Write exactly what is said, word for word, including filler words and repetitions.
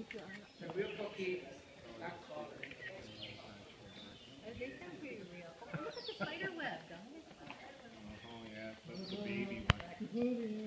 The real cookie, not called. Oh, they sound pretty real. Oh, look at the spider web, guys. Oh, yeah, that's the baby one.